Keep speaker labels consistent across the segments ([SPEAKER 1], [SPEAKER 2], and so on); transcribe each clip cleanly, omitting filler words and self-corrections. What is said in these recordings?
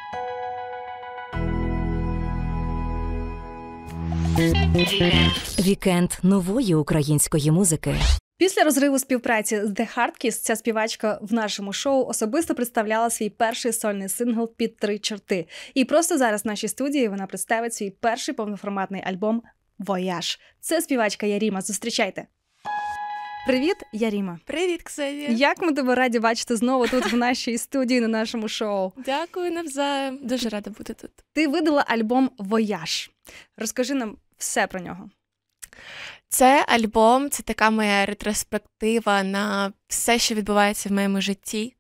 [SPEAKER 1] Вікенд нової української музики.
[SPEAKER 2] Після розриву співпраці з The Hardkiss ця співачка в нашому шоу особисто представляла свій перший сольний сингл «Під три чорти». І просто зараз в нашій студії вона представить свій перший повноформатний альбом «Вояж». Це співачка Яріма. Зустрічайте! Привіт, Яріма.
[SPEAKER 3] Привіт, Ксенія.
[SPEAKER 2] Як ми тебе раді бачити знову тут в нашій студії на нашому шоу.
[SPEAKER 3] Дякую навзаєм. Дуже рада бути тут.
[SPEAKER 2] Ти видала альбом «Вояж». Розкажи нам все про нього.
[SPEAKER 3] Це альбом, це така моя ретроспектива на все, що відбувається в моєму житті.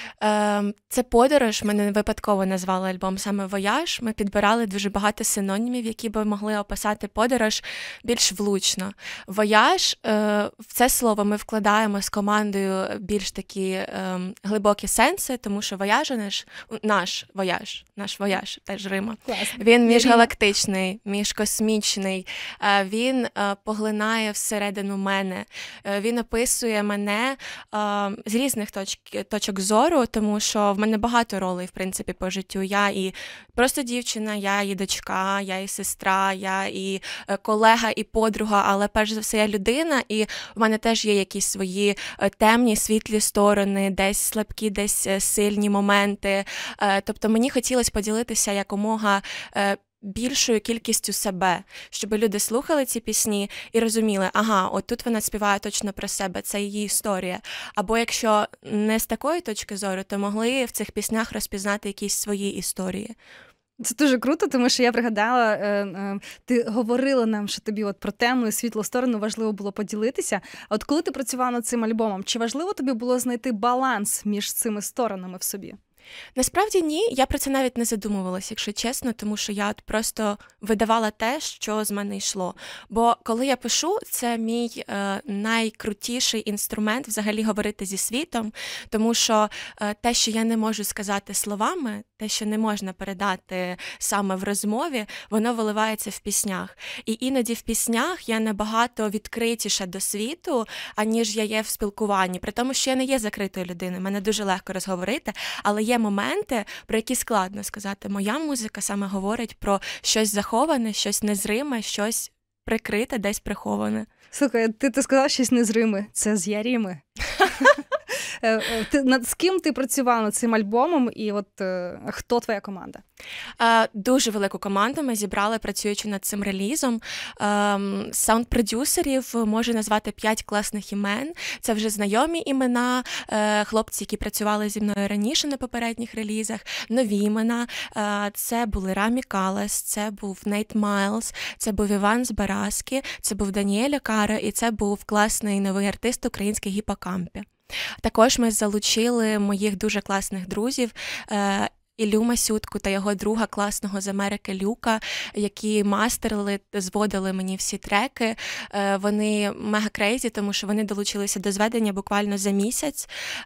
[SPEAKER 3] Це подорож, ми не випадково назвали альбом саме «Вояж». Ми підбирали дуже багато синонімів, які би могли описати подорож більш влучно. «Вояж» – в це слово ми вкладаємо з командою більш такі глибокі сенси, тому що «Вояж» наш «Вояж», теж Рима.
[SPEAKER 2] Класно.
[SPEAKER 3] Він міжгалактичний, міжкосмічний, він поглинає всередину мене, він описує мене з різних точок зору, тому що в мене багато ролей, в принципі, по життю. Я і просто дівчина, я і дочка, я і сестра, я і колега, і подруга, але перш за все я людина, і в мене теж є якісь свої темні, світлі сторони, десь слабкі, десь сильні моменти. Тобто мені хотілося поділитися якомога більшою кількістю себе, щоб люди слухали ці пісні і розуміли, ага, от тут вона співає точно про себе, це її історія. Або якщо не з такої точки зору, то могли в цих піснях розпізнати якісь свої історії.
[SPEAKER 2] Це дуже круто, тому що я пригадала, ти говорила нам, що тобі от про темну і світлу сторону важливо було поділитися. А от коли ти працювала над цим альбомом, чи важливо тобі було знайти баланс між цими сторонами в собі?
[SPEAKER 3] Насправді ні, я про це навіть не задумувалася, якщо чесно, тому що я от просто видавала те, що з мене йшло. Бо коли я пишу, це мій найкрутіший інструмент взагалі говорити зі світом, тому що те, що я не можу сказати словами, те, що не можна передати саме в розмові, воно виливається в піснях. І іноді в піснях я набагато відкритіша до світу, аніж я є в спілкуванні. При тому, що я не є закритою людиною, мене дуже легко розговорити, але є моменти, про які складно сказати. Моя музика саме говорить про щось заховане, щось незриме, щось прикрите, десь приховане.
[SPEAKER 2] Слухай, ти сказала щось незриме. Це з Яріми. З ким ти працювала над цим альбомом і от хто твоя команда?
[SPEAKER 3] Дуже велику команду ми зібрали, працюючи над цим релізом. Саунд-продюсерів можу назвати 5 класних імен. Це вже знайомі імена, хлопці, які працювали зі мною раніше на попередніх релізах, нові імена. Це були Рамі Калас, це був Нейт Майлз, це був Іван Збаразкі, це був Даніель Окаро і це був класний новий артист український Гіппокампі. Також ми залучили моїх дуже класних друзів, Іллю Масютку та його друга класного з Америки Люка, які мастерили, зводили мені всі треки. Вони мега крейзі, тому що вони долучилися до зведення буквально за місяць.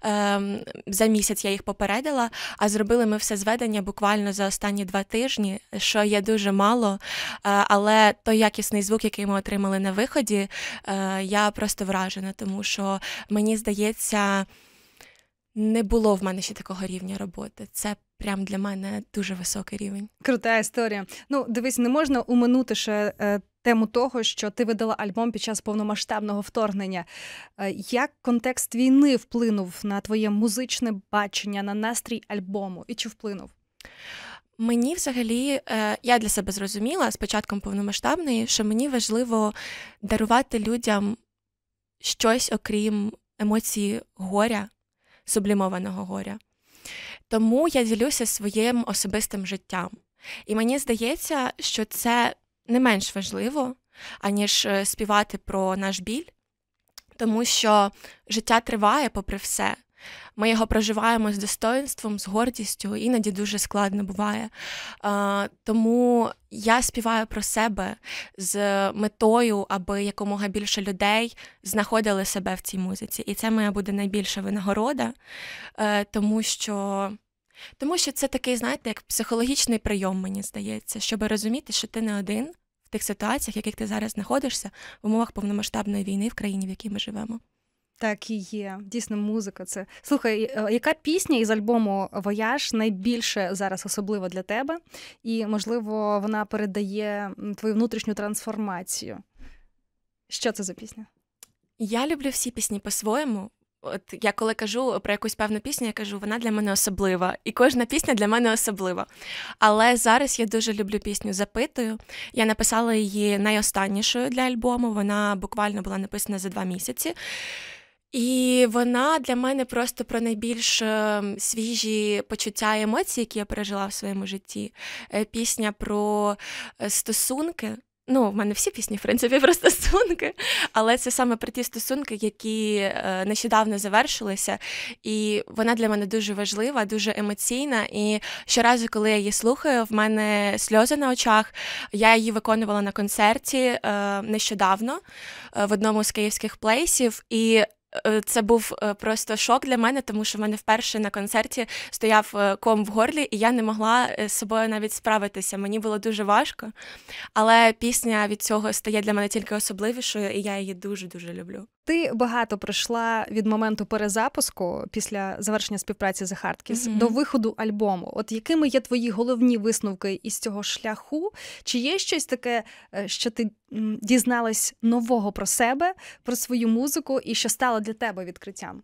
[SPEAKER 3] За місяць я їх попередила, а зробили ми все зведення буквально за останні 2 тижні, що є дуже мало. Але той якісний звук, який ми отримали на виході, я просто вражена, тому що, мені здається, не було в мене ще такого рівня роботи. Це прям для мене дуже високий рівень.
[SPEAKER 2] Крута історія. Ну, дивись, не можна уминути ще тему того, що ти видала альбом під час повномасштабного вторгнення. Як контекст війни вплинув на твоє музичне бачення, на настрій альбому? І чи вплинув?
[SPEAKER 3] Мені взагалі, я для себе зрозуміла з початком повномасштабної, що мені важливо дарувати людям щось, окрім емоції горя, сублімованого горя. Тому я ділюся своїм особистим життям. І мені здається, що це не менш важливо, аніж співати про наш біль, тому що життя триває попри все. Ми його проживаємо з достоїнством, з гордістю, іноді дуже складно буває. Тому я співаю про себе з метою, аби якомога більше людей знаходили себе в цій музиці. І це моя буде найбільша винагорода, тому що це такий, знаєте, як психологічний прийом, мені здається, щоб розуміти, що ти не один в тих ситуаціях, в яких ти зараз знаходишся, в умовах повномасштабної війни в країні, в якій ми живемо.
[SPEAKER 2] Так і є. Дійсно, музика це. Слухай, яка пісня із альбому «Вояж» найбільше зараз особлива для тебе? І, можливо, вона передає твою внутрішню трансформацію. Що це за пісня?
[SPEAKER 3] Я люблю всі пісні по-своєму. От я коли кажу про якусь певну пісню, я кажу, вона для мене особлива. І кожна пісня для мене особлива. Але зараз я дуже люблю пісню «Запитую». Я написала її найостаннішою для альбому. Вона буквально була написана за 2 місяці. І вона для мене просто про найбільш свіжі почуття і емоції, які я пережила в своєму житті. Пісня про стосунки. Ну, в мене всі пісні, в принципі, про стосунки, але це саме про ті стосунки, які нещодавно завершилися, і вона для мене дуже важлива, дуже емоційна, і щоразу, коли я її слухаю, в мене сльози на очах. Я її виконувала на концерті нещодавно в одному з київських плейсів, і це був просто шок для мене, тому що в мене вперше на концерті стояв ком в горлі, і я не могла з собою навіть справитися. Мені було дуже важко, але пісня від цього стає для мене тільки особливішою, і я її дуже-дуже люблю.
[SPEAKER 2] Ти багато пройшла від моменту перезапуску після завершення співпраці з The Hard Kiss до виходу альбому. От якими є твої головні висновки із цього шляху? Чи є щось таке, що ти дізналась нового про себе, про свою музику і що стало для тебе відкриттям?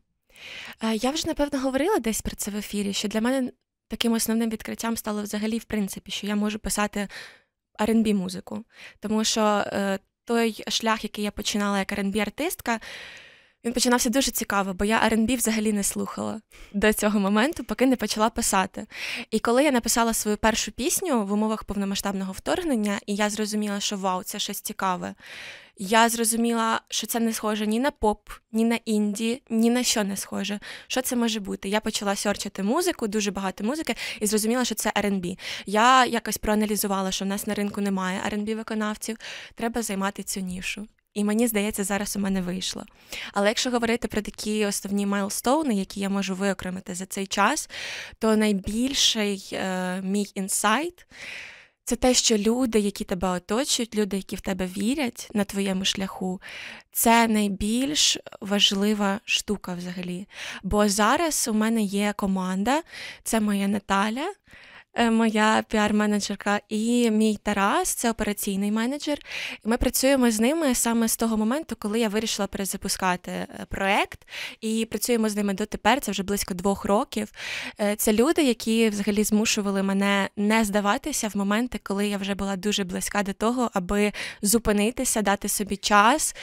[SPEAKER 3] Я вже, напевно, говорила десь про це в ефірі, що для мене таким основним відкриттям стало взагалі, в принципі, що я можу писати R&B-музику. Тому що той шлях, який я починала як R&B-артистка, він починався дуже цікаво, бо я R&B взагалі не слухала до цього моменту, поки не почала писати. І коли я написала свою першу пісню в умовах повномасштабного вторгнення, і я зрозуміла, що вау, це щось цікаве, я зрозуміла, що це не схоже ні на поп, ні на інді, ні на що не схоже. Що це може бути? Я почала сьорчити музику, дуже багато музики, і зрозуміла, що це R&B. Я якось проаналізувала, що в нас на ринку немає R&B-виконавців, треба займати цю нішу. І мені здається, зараз у мене вийшло. Але якщо говорити про такі основні майлстоуни, які я можу виокремити за цей час, то найбільший мій інсайт – це те, що люди, які тебе оточують, люди, які в тебе вірять на твоєму шляху, це найбільш важлива штука взагалі. Бо зараз у мене є команда, це моя Наталя, моя піар-менеджерка, і мій Тарас, це операційний менеджер. І ми працюємо з ними саме з того моменту, коли я вирішила перезапускати проєкт, і працюємо з ними дотепер, це вже близько 2 років. Це люди, які взагалі змушували мене не здаватися в моменти, коли я вже була дуже близька до того, аби зупинитися, дати собі час,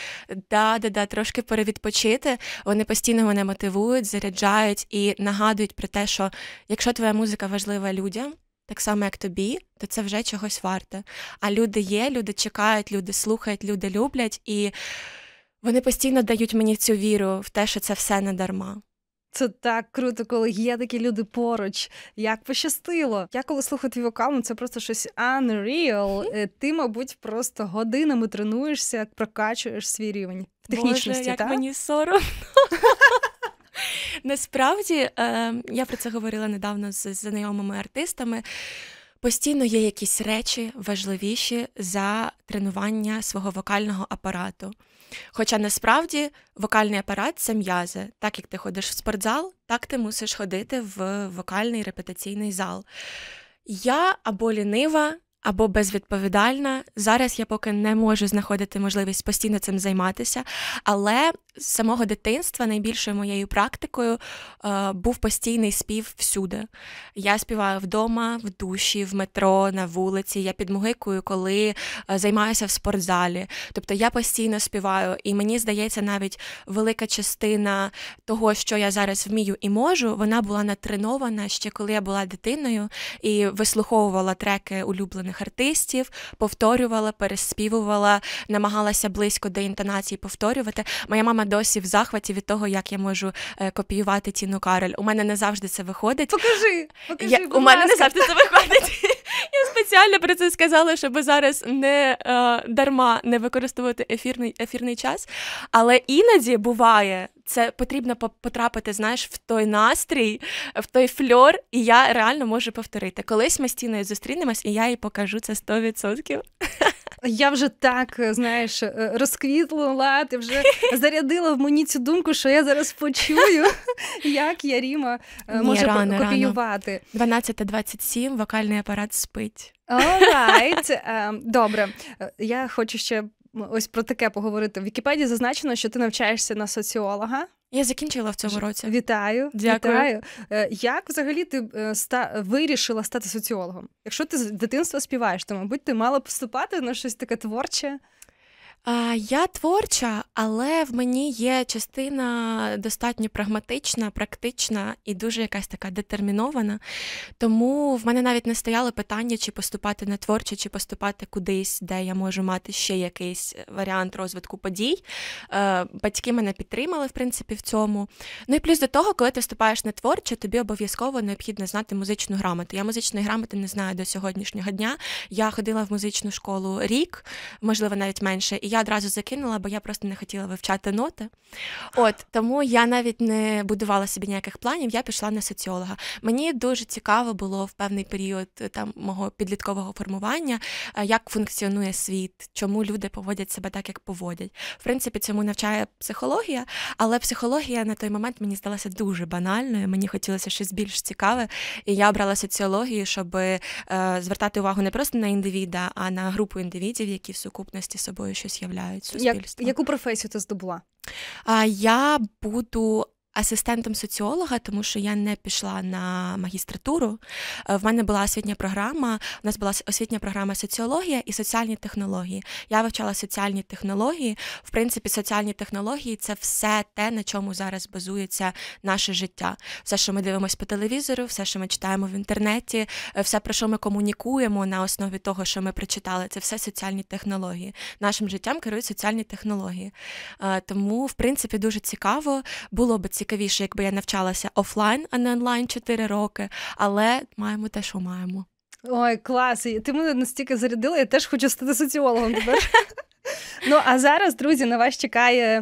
[SPEAKER 3] трошки перевідпочити. Вони постійно мене мотивують, заряджають і нагадують про те, що якщо твоя музика важлива людям, так само, як тобі, то це вже чогось варте. А люди є, люди чекають, люди слухають, люди люблять, і вони постійно дають мені цю віру в те, що це все не дарма.
[SPEAKER 2] Це так круто, коли є такі люди поруч. Як пощастило. Я коли слухаю твій вокал, ну це просто щось unreal. Ти, мабуть, просто годинами тренуєшся, прокачуєш свій рівень в технічності,
[SPEAKER 3] Боже, як
[SPEAKER 2] так?
[SPEAKER 3] мені соромно. Насправді, я про це говорила недавно з знайомими артистами, постійно є якісь речі важливіші за тренування свого вокального апарату. Хоча насправді вокальний апарат – це м'язи. Так як ти ходиш в спортзал, так ти мусиш ходити в вокальний репетиційний зал. Я або лінива, або безвідповідальна. Зараз я поки не можу знаходити можливість постійно цим займатися, але з самого дитинства найбільшою моєю практикою був постійний спів всюди. Я співаю вдома, в душі, в метро, на вулиці, я підмугикую, коли займаюся в спортзалі. Тобто я постійно співаю, і мені здається, навіть велика частина того, що я зараз вмію і можу, вона була натренована ще коли я була дитиною і вислуховувала треки улюблених артистів, повторювала, переспівувала, намагалася близько до інтонації повторювати. Моя мама досі в захваті від того, як я можу копіювати Тіну Кароль. У мене не завжди це виходить.
[SPEAKER 2] Покажи, будь
[SPEAKER 3] у мене
[SPEAKER 2] ласка.
[SPEAKER 3] не завжди це виходить. Я спеціально про це сказала, щоб зараз не дарма не використовувати ефірний час. Але іноді буває, це потрібно потрапити, знаєш, в той настрій, в той фльор, і я реально можу повторити. Колись ми з Тіною зустрінемось, і я їй покажу це 100%.
[SPEAKER 2] Я вже так, знаєш, розквітла, ти вже зарядила в мені цю думку, що я зараз почую, як Яріма може копіювати.
[SPEAKER 3] 12:27, вокальний апарат спить.
[SPEAKER 2] Alright. Добре. Я хочу ще ось про таке поговорити. В Вікіпедії зазначено, що ти навчаєшся на соціолога.
[SPEAKER 3] Я закінчила в цьому році.
[SPEAKER 2] Вітаю.
[SPEAKER 3] Дякую.
[SPEAKER 2] Вітаю. Як взагалі ти вирішила стати соціологом? Якщо ти з дитинства співаєш, то, мабуть, ти мала поступати на щось таке творче?
[SPEAKER 3] Я творча, але в мені є частина достатньо прагматична, практична і дуже якась така детермінована. Тому в мене навіть не стояло питання, чи поступати на творче, чи поступати кудись, де я можу мати ще якийсь варіант розвитку подій. Батьки мене підтримали, в принципі, в цьому. Ну і плюс до того, коли ти вступаєш на творче, тобі обов'язково необхідно знати музичну грамоту. Я музичної грамоти не знаю до сьогоднішнього дня. Я ходила в музичну школу рік, можливо, навіть менше, і я одразу закинула, бо я просто не хотіла вивчати ноти. Тому я навіть не будувала собі ніяких планів, я пішла на соціолога. Мені дуже цікаво було в певний період мого підліткового формування, як функціонує світ, чому люди поводять себе так, як поводять. В принципі, цьому навчає психологія, але психологія на той момент мені здалася дуже банальною, мені хотілося щось більш цікаве, і я обрала соціологію, щоб звертати увагу не просто на індивіда, а на групу індивідів, які в сукупності собою щось являють суспільством.
[SPEAKER 2] Яку професію ти здобула?
[SPEAKER 3] Я буду асистентом соціолога, тому що я не пішла на магістратуру. В мене була освітня програма, у нас була освітня програма соціологія і соціальні технології. Я вивчала соціальні технології. В принципі, соціальні технології – це все те, на чому зараз базується наше життя. Все, що ми дивимося по телевізору, все, що ми читаємо в інтернеті, все, про що ми комунікуємо на основі того, що ми прочитали, це все соціальні технології. Нашим життям керують соціальні технології. Тому, в принципі, дуже цікаво. Було б цікавіше, якби я навчалася офлайн, а не онлайн 4 роки, але маємо те, що маємо.
[SPEAKER 2] Ой, клас! Ти мене настільки зарядила, я теж хочу стати соціологом тепер. Ну, а зараз, друзі, на вас чекає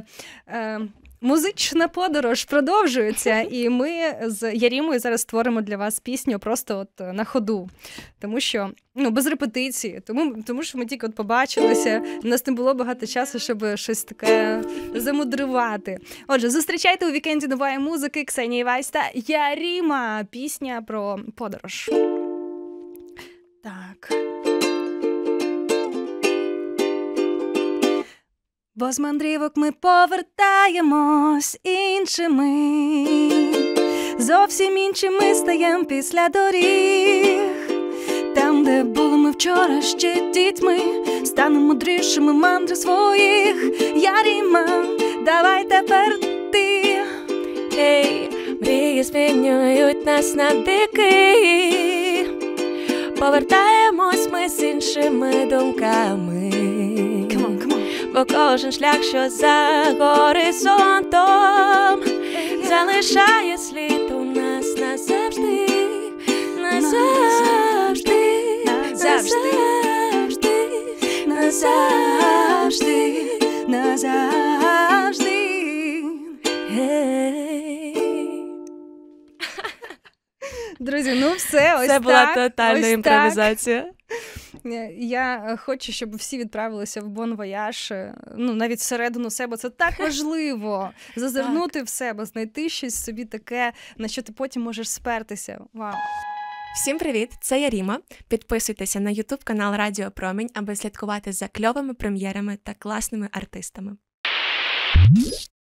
[SPEAKER 2] музична подорож, продовжується, і ми з Ярімою зараз створимо для вас пісню просто на ходу. Тому що, без репетиції, тому що ми тільки побачилися, у нас не було багато часу, щоб щось таке замудрувати. Отже, зустрічайте у вікенді нової музики Ксенія Вайс та Яріма. Пісня про подорож. Так. Бо з мандрівок ми повертаємось іншими, зовсім іншими стаєм після доріг. Там, де були ми вчора ще дітьми, станемо мудрішими мандри своїх. Яріма, давай тепер ти.
[SPEAKER 3] Ей, мрії змінюють нас на дики, повертаємось ми з іншими думками. Бо кожен шлях, що за горизонтом, залишає слід у нас назавжди, назавжди, назавжди, назавжди,
[SPEAKER 2] назавжди. Друзі, все, ось так.
[SPEAKER 3] Це була тотальна імпровізація.
[SPEAKER 2] Я хочу, щоб всі відправилися в Бон Вояж, навіть всередину себе. Це так важливо. Зазирнути в себе, знайти щось собі таке, на що ти потім можеш спертися. Вау.
[SPEAKER 3] Всім привіт, це Яріма. Підписуйтеся на YouTube-канал Радіо Промінь, аби слідкувати за кльовими прем'єрами та класними артистами.